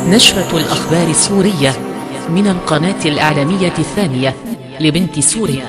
نشرة الأخبار السورية من القناة الإعلامية الثانية لبنت سوريا.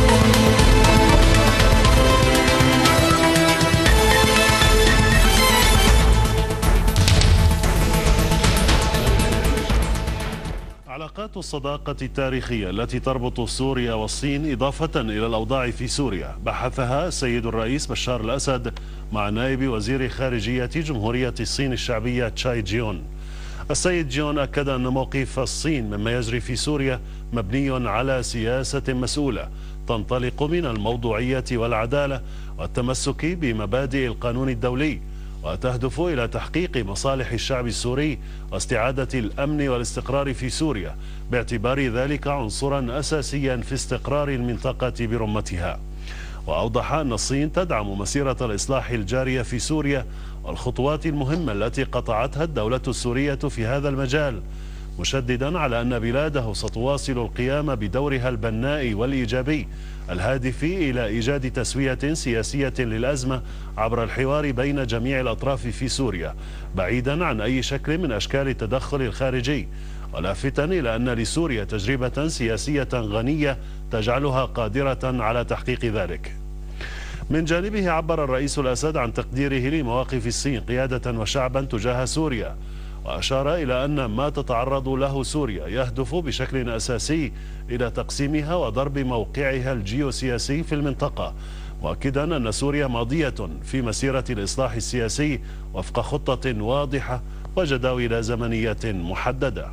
علاقات الصداقة التاريخية التي تربط سوريا والصين إضافة إلى الأوضاع في سوريا بحثها السيد الرئيس بشار الأسد مع نائب وزير خارجية جمهورية الصين الشعبية تشاي جيون. السيد جيون أكد أن موقف الصين مما يجري في سوريا مبني على سياسة مسؤولة تنطلق من الموضوعية والعدالة والتمسك بمبادئ القانون الدولي، وتهدف إلى تحقيق مصالح الشعب السوري واستعادة الأمن والاستقرار في سوريا، باعتبار ذلك عنصرا أساسيا في استقرار المنطقة برمتها. وأوضح أن الصين تدعم مسيرة الإصلاح الجارية في سوريا والخطوات المهمة التي قطعتها الدولة السورية في هذا المجال، مشددا على أن بلاده ستواصل القيام بدورها البناء والإيجابي الهادف إلى إيجاد تسوية سياسية للأزمة عبر الحوار بين جميع الأطراف في سوريا، بعيدا عن أي شكل من أشكال التدخل الخارجي، ولافتا إلى أن لسوريا تجربة سياسية غنية تجعلها قادرة على تحقيق ذلك. من جانبه عبر الرئيس الأسد عن تقديره لمواقف الصين قيادة وشعبا تجاه سوريا، وأشار إلى أن ما تتعرض له سوريا يهدف بشكل أساسي إلى تقسيمها وضرب موقعها الجيوسياسي في المنطقة، مؤكدا أن سوريا ماضية في مسيرة الإصلاح السياسي وفق خطة واضحة وجداول زمنية محددة.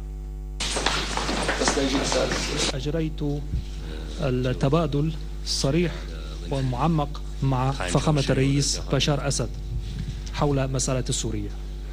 أجريت التبادل الصريح والمعمق مع فخامة الرئيس بشار أسد حول مسألة سوريا.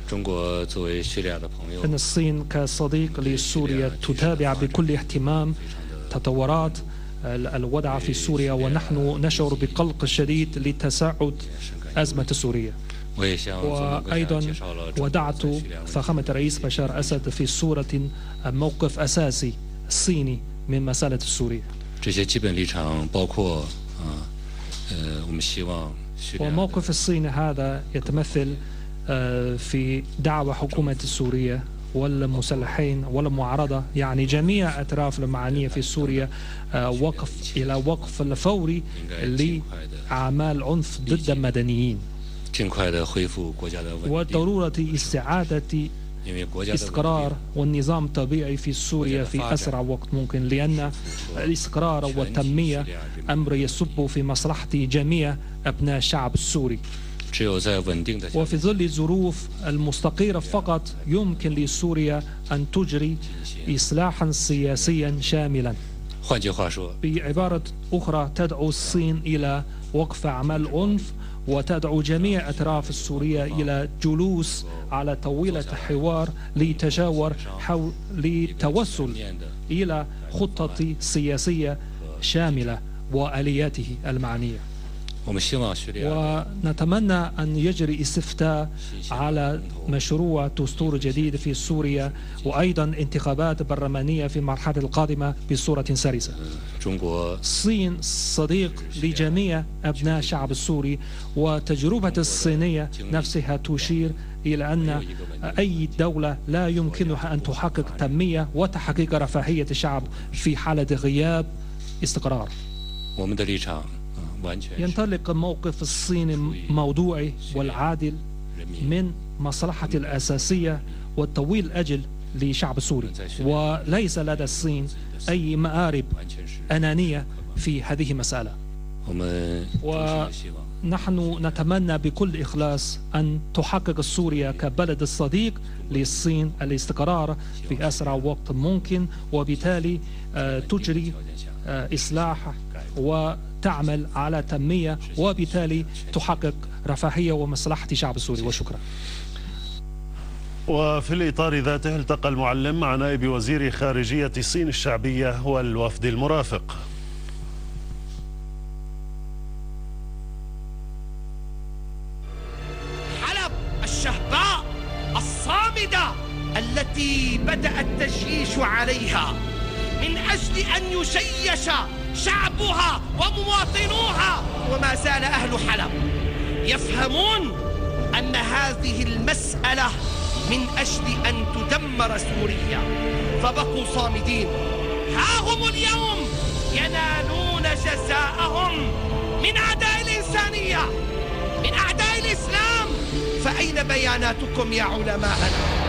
أن الصين كصديق لسوريا تتابع بكل اهتمام تطورات الوضع في سوريا، ونحن نشعر بقلق شديد لتصاعد أزمة سوريا. وأيضا ودعت فخامة الرئيس بشار أسد في صورة موقف أساسي الصيني من مسألة سوريا. وموقف الصين هذا يتمثل في دعوة حكومة سوريا والمسلحين والمعارضة، يعني جميع أطراف المعنية في سوريا، وقف الفوري لأعمال عنف ضد المدنيين، وضرورة استعادة استقرار والنظام الطبيعي في سوريا في أسرع وقت ممكن، لأن الاستقرار والتنمية أمر يصب في مصلحة جميع أبناء الشعب السوري. وفي ظل الظروف المستقرة فقط يمكن لسوريا أن تجري إصلاحا سياسيا شاملا. بعبارة أخرى تدعو الصين إلى وقف أعمال عنف، وتدعو جميع أطراف السورية إلى جلوس على طاولة حوار لتجاور حول للتوصل إلى خطة سياسية شاملة وآلياته المعنية. ونتمنى أن يجري استفتاء على مشروع دستور جديد في سوريا، وأيضا انتخابات برلمانية في المرحلة القادمة بصورة سلسة. الصين صديق لجميع أبناء الشعب السوري، وتجربة الصينية نفسها تشير إلى أن أي دولة لا يمكنها أن تحقق تنمية وتحقيق رفاهية الشعب في حالة غياب استقرار. ينطلق موقف الصين الموضوعي والعادل من مصلحة الأساسية والطويل الأجل لشعب سوري، وليس لدى الصين أي مآرب أنانية في هذه المسألة. ونحن نتمنى بكل إخلاص أن تحقق سوريا كبلد الصديق للصين الاستقرار في أسرع وقت ممكن، وبالتالي تجري إصلاح وتعمل على تنمية، وبالتالي تحقق رفاهية ومصلحة شعب سوري. وشكرا. وفي الإطار ذاته التقى المعلم مع نائب وزير خارجية الصين الشعبية والوفد المرافق. حلب الشهباء الصامدة التي بدأ التجييش عليها من أجل أن يجيش شعبها ومواطنوها، وما زال أهل حلب يفهمون أن هذه المسألة من أجل أن تدمر سوريا، فبقوا صامدين. ها هم اليوم ينالون جزاءهم من أعداء الإنسانية، من أعداء الإسلام. فأين بياناتكم يا علماءنا؟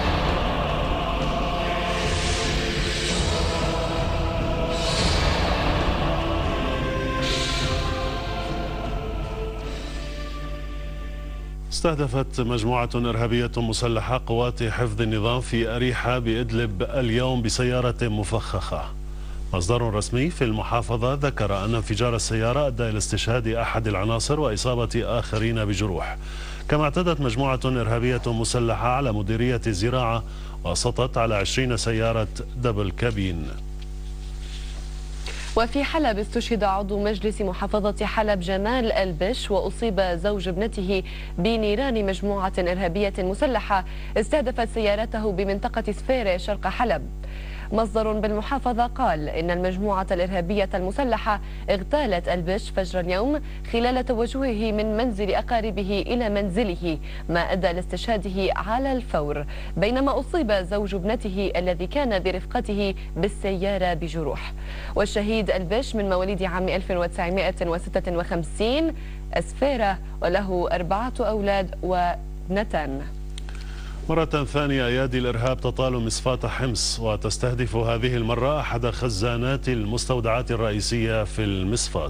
استهدفت مجموعة إرهابية مسلحة قوات حفظ النظام في أريحة بإدلب اليوم بسيارة مفخخة. مصدر رسمي في المحافظة ذكر أن انفجار السيارة أدى إلى استشهاد أحد العناصر وإصابة آخرين بجروح. كما اعتدت مجموعة إرهابية مسلحة على مديرية الزراعة وسطت على 20 سيارة دبل كابين. وفي حلب استشهد عضو مجلس محافظة حلب جمال البش وأصيب زوج ابنته بنيران مجموعة إرهابية مسلحة استهدفت سيارته بمنطقة سفيرة شرق حلب. مصدر بالمحافظة قال إن المجموعة الإرهابية المسلحة اغتالت البش فجر اليوم خلال توجهه من منزل أقاربه إلى منزله، ما أدى لاستشهاده على الفور، بينما أصيب زوج ابنته الذي كان برفقته بالسيارة بجروح. والشهيد البش من مواليد عام 1956 أسفيرة، وله 4 أولاد وابنتان. مرة ثانية أيادي الإرهاب تطال مصفاة حمص وتستهدف هذه المرة أحد خزانات المستودعات الرئيسية في المصفاة.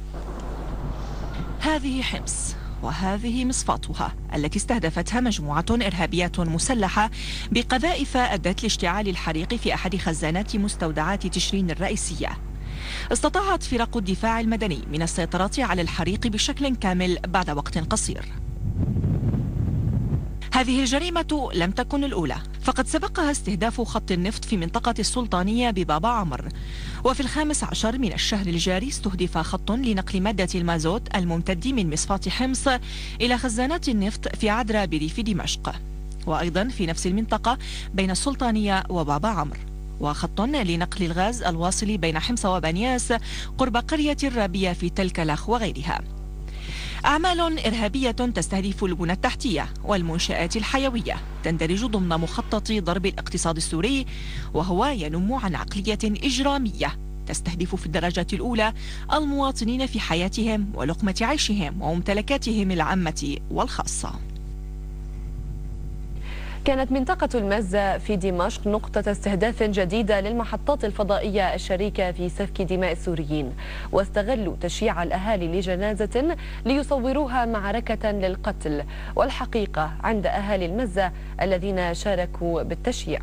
هذه حمص وهذه مصفاتها التي استهدفتها مجموعة إرهابية مسلحة بقذائف أدت لاشتعال الحريق في أحد خزانات مستودعات تشرين الرئيسية. استطاعت فرق الدفاع المدني من السيطرة على الحريق بشكل كامل بعد وقت قصير. هذه الجريمة لم تكن الأولى، فقد سبقها استهداف خط النفط في منطقة السلطانية ببابا عمر، وفي 15 من الشهر الجاري استهدف خط لنقل مادة المازوت الممتد من مصفاة حمص إلى خزانات النفط في عدرا بريف دمشق، وأيضا في نفس المنطقة بين السلطانية وبابا عمر، وخط لنقل الغاز الواصل بين حمص وبنياس قرب قرية الرابية في تل كلخ وغيرها. أعمال إرهابية تستهدف البنى التحتية والمنشآت الحيوية تندرج ضمن مخطط ضرب الاقتصاد السوري، وهو ينم عن عقلية إجرامية تستهدف في الدرجة الأولى المواطنين في حياتهم ولقمة عيشهم وممتلكاتهم العامة والخاصة. كانت منطقة المزة في دمشق نقطة استهداف جديدة للمحطات الفضائية الشريكة في سفك دماء السوريين، واستغلوا تشييع الأهالي لجنازة ليصوروها معركة للقتل، والحقيقة عند أهالي المزة الذين شاركوا بالتشييع.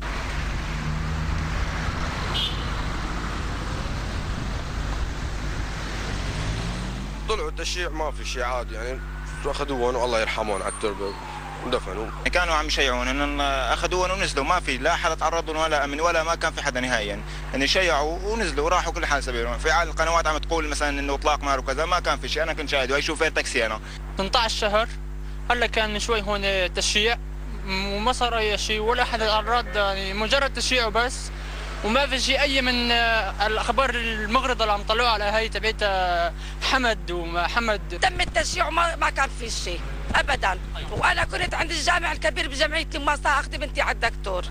طلعوا التشييع ما في شيء عادي، يعني أخذوهم والله يرحمهم على التربة ودفنوا. كانوا عم يشيعون ان اخذوهم ونزلوا، ما في لا حدا تعرضوا ولا امن ولا ما كان في حدا نهائيا، يعني شيعوا ونزلوا وراحوا كل حال سبيلهم. في على القنوات عم تقول مثلا انه اطلاق نار وكذا، ما كان في شيء، انا كنت شاهد وهي شوفير تاكسي انا. 18 شهر هلا كان شوي هون تشييع وما صار اي شيء ولا حدا تعرض، يعني مجرد تشييع وبس، وما في شيء اي من الاخبار المغرضه اللي عم طلعوها على هاي تبعت حمد ومحمد. تم التشييع وما كان في شيء ابدا، وانا كنت عند الجامع الكبير بجمعيه الماسة اخذ بنتي على الدكتور.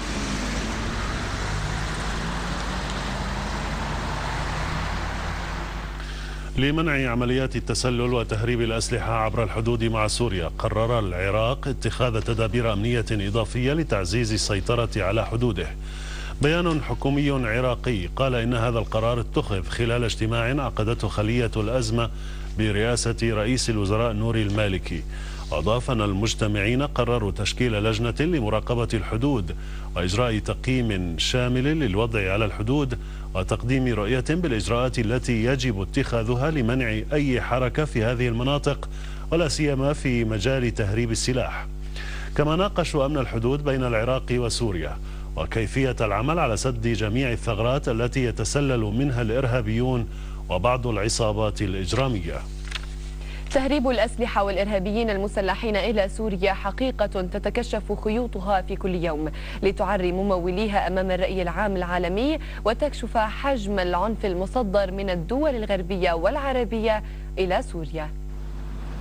لمنع عمليات التسلل وتهريب الأسلحة عبر الحدود مع سوريا، قرر العراق اتخاذ تدابير أمنية إضافية لتعزيز السيطرة على حدوده. بيان حكومي عراقي قال إن هذا القرار اتخذ خلال اجتماع عقدته خلية الأزمة برئاسة رئيس الوزراء نوري المالكي. أضاف أن المجتمعين قرروا تشكيل لجنة لمراقبة الحدود وإجراء تقييم شامل للوضع على الحدود وتقديم رؤية بالإجراءات التي يجب اتخاذها لمنع أي حركة في هذه المناطق ولا سيما في مجال تهريب السلاح. كما ناقشوا أمن الحدود بين العراق وسوريا وكيفية العمل على سد جميع الثغرات التي يتسلل منها الإرهابيون وبعض العصابات الإجرامية. تهريب الأسلحة والإرهابيين المسلحين إلى سوريا حقيقة تتكشف خيوطها في كل يوم لتعري مموليها أمام الرأي العام العالمي وتكشف حجم العنف المصدر من الدول الغربية والعربية إلى سوريا.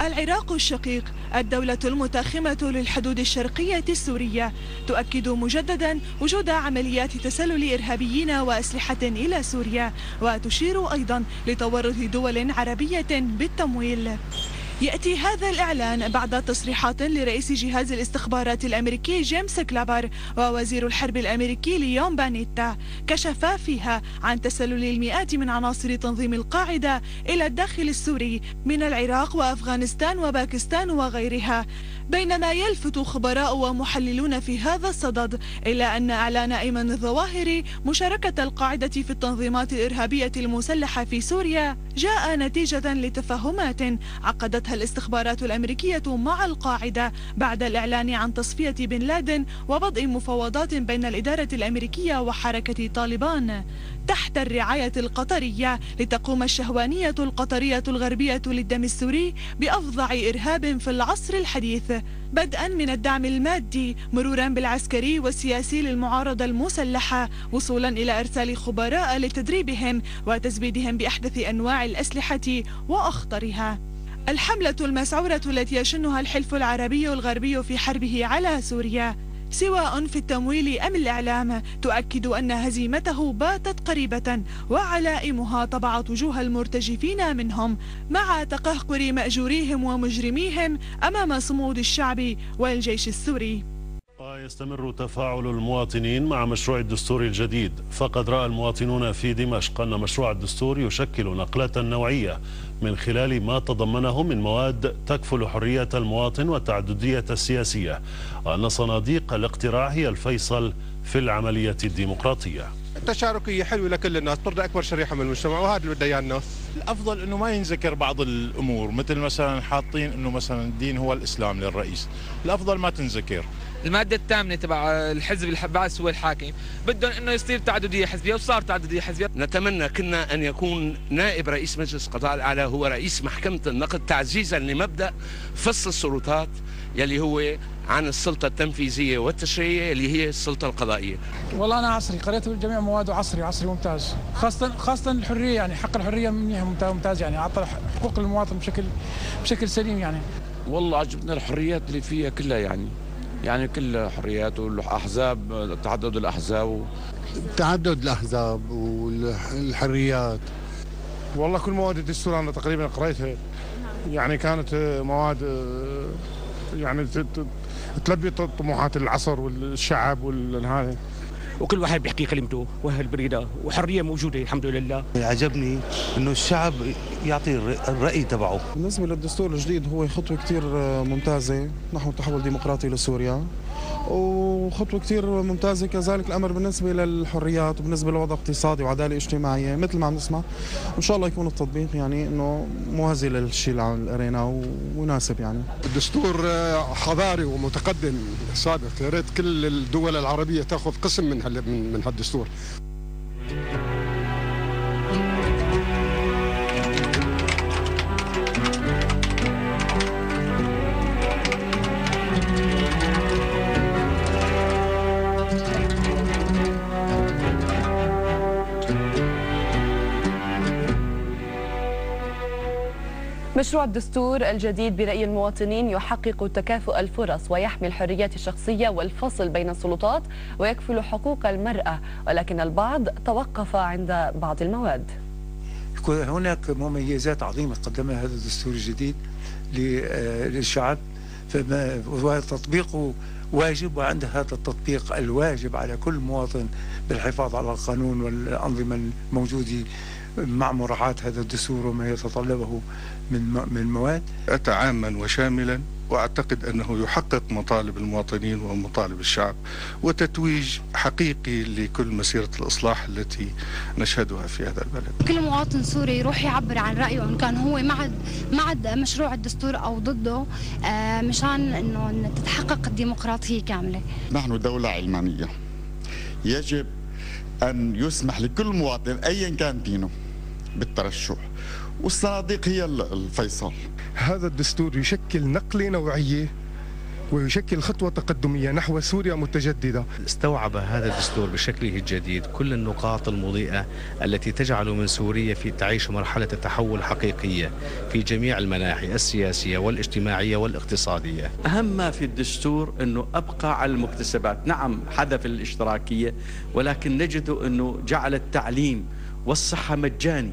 العراق الشقيق الدولة المتاخمة للحدود الشرقية السورية تؤكد مجددا وجود عمليات تسلل إرهابيين وأسلحة إلى سوريا، وتشير أيضا لتورط دول عربية بالتمويل. يأتي هذا الإعلان بعد تصريحات لرئيس جهاز الاستخبارات الأمريكي جيمس كلابر ووزير الحرب الأمريكي ليون بانيتا، كشفا فيها عن تسلل المئات من عناصر تنظيم القاعدة إلى الداخل السوري من العراق وأفغانستان وباكستان وغيرها. بينما يلفت خبراء ومحللون في هذا الصدد إلى أن إعلان أيمن الظواهري مشاركة القاعدة في التنظيمات الإرهابية المسلحة في سوريا جاء نتيجة لتفاهمات عقدتها الاستخبارات الأمريكية مع القاعدة بعد الإعلان عن تصفية بن لادن وبدء مفاوضات بين الإدارة الأمريكية وحركة طالبان تحت الرعاية القطرية لتقوم الشهوانية القطرية الغربية للدم السوري بأفظع إرهاب في العصر الحديث، بدءا من الدعم المادي مرورا بالعسكري والسياسي للمعارضة المسلحة، وصولا إلى إرسال خبراء لتدريبهم وتزويدهم بأحدث أنواع الأسلحة وأخطرها. الحملة المسعورة التي يشنها الحلف العربي الغربي في حربه على سوريا سواء في التمويل أم الإعلام تؤكد أن هزيمته باتت قريبة، وعلائمها طبعت وجوه المرتجفين منهم مع تقهقر مأجوريهم ومجرميهم أمام صمود الشعب والجيش السوري. يستمر تفاعل المواطنين مع مشروع الدستور الجديد، فقد رأى المواطنون في دمشق أن مشروع الدستور يشكل نقلة نوعية من خلال ما تضمنه من مواد تكفل حرية المواطن والتعددية السياسية، وأن صناديق الاقتراع هي الفيصل في العملية الديمقراطية. التشاركية حلوة لكل الناس، ترضى أكبر شريحة من المجتمع، وهذا اللي بده إياه الناس. الأفضل إنه ما ينذكر بعض الأمور، مثل مثلا حاطين إنه مثلا الدين هو الإسلام للرئيس، الأفضل ما تنذكر. المادة الثامنة تبع الحزب البعث هو الحاكم، بدهم انه يصير تعددية حزبية، وصار تعددية حزبية. نتمنى كنا ان يكون نائب رئيس مجلس القضاء الاعلى هو رئيس محكمة النقد، تعزيزا لمبدأ فصل السلطات يلي هو عن السلطة التنفيذية والتشريعية اللي هي السلطة القضائية. والله أنا عصري، قريت جميع مواده عصري ممتاز، خاصة الحرية، يعني حق الحرية منيح ممتاز، يعني أعطى حقوق المواطن بشكل سليم يعني. والله عجبتنا الحريات اللي فيها كلها، يعني كل حريات والأحزاب، تعدد الأحزاب والحريات. والله كل مواد الدستور أنا تقريبا قريتها، يعني كانت مواد يعني تلبي طموحات العصر والشعب والهذا، وكل واحد بيحكي كلمته وهالبريدة، وحرية موجودة الحمد لله. عجبني انه الشعب يعطي الرأي تبعه. بالنسبة للدستور الجديد هو خطوة كتير ممتازة نحو تحول ديمقراطي لسوريا، وخطوة كتير ممتازة كذلك الأمر بالنسبة للحريات وبالنسبة للوضع الاقتصادي وعدالة اجتماعية مثل ما عم نسمع. وإن شاء الله يكون التطبيق يعني إنه موازي للشيء اللي قريناه ومناسب. يعني الدستور حضاري ومتقدم سابق، يا ريت كل الدول العربية تأخذ قسم من هالدستور. مشروع الدستور الجديد برأي المواطنين يحقق تكافؤ الفرص ويحمي الحريات الشخصية والفصل بين السلطات ويكفل حقوق المرأة، ولكن البعض توقف عند بعض المواد. هناك مميزات عظيمة قدمها هذا الدستور الجديد للشعب، وتطبيقه واجب، وعند هذا التطبيق الواجب على كل مواطن بالحفاظ على القانون والأنظمة الموجودة مع مراعاة هذا الدستور وما يتطلبه من مواد. أتى عاما وشاملا، وأعتقد أنه يحقق مطالب المواطنين ومطالب الشعب، وتتويج حقيقي لكل مسيرة الإصلاح التي نشهدها في هذا البلد. كل مواطن سوري يروح يعبر عن رأيه إن كان هو مع مشروع الدستور أو ضده، مشان أنه تتحقق الديمقراطية كاملة. نحن دولة علمانية، يجب أن يسمح لكل مواطن أيا كان دينه بالترشح، والصناديق هي الفيصل. هذا الدستور يشكل نقلة نوعية ويشكل خطوة تقدمية نحو سوريا متجددة. استوعب هذا الدستور بشكله الجديد كل النقاط المضيئة التي تجعل من سوريا تعيش مرحلة تحول حقيقية في جميع المناحي السياسية والاجتماعية والاقتصادية. أهم ما في الدستور أنه أبقى على المكتسبات، نعم حذف الاشتراكية، ولكن نجد أنه جعل التعليم والصحة مجاني